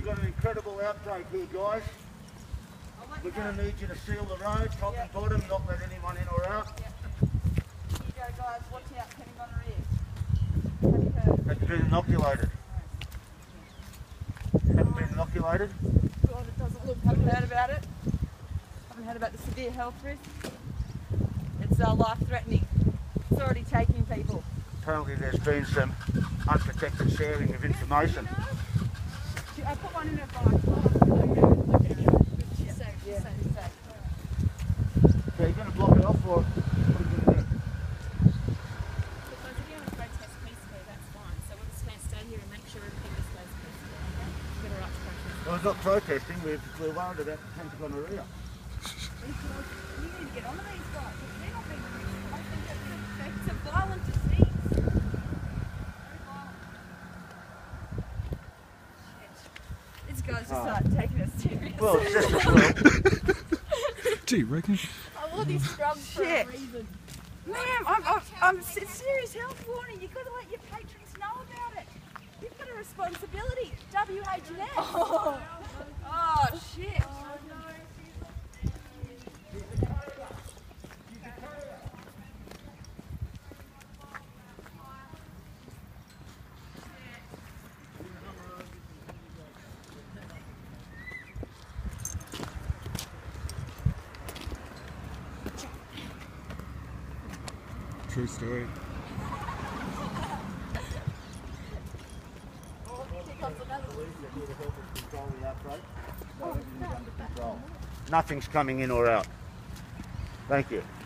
We've got an incredible outbreak here, guys. We're going to need you to seal the road, top and bottom, not let anyone in or out. Here you go, guys. Watch out, Pentagonorrhea. Have you heard? Have you been inoculated? Haven't been inoculated? God, it doesn't look. Haven't heard about it. Haven't heard about the severe health risk. It's life-threatening. It's already taking people. Apparently there's been some unprotected sharing of information. I put one in her bike. She's safe, she's safe. So you're going to block it off or what are you going to do? Because if you want to protest peacefully, that's fine. So we're just going to stay here and make sure everything just goes peacefully, okay? We've got a right to protest. Well, it's not protesting, we're worried about Pentagonorrhea. You need to get on to these guys. They're not being peaceful. I think it's a violent disease. Very violent. Shit. These guys just start taking us serious. Well, it's just as well. Do you reckon? I wore these scrubs for a reason. Ma'am, I'm a serious health warning. You've got to let your patrons know about it. You've got a responsibility. WH&S. Oh shit. True story. Nothing's coming in or out. Thank you.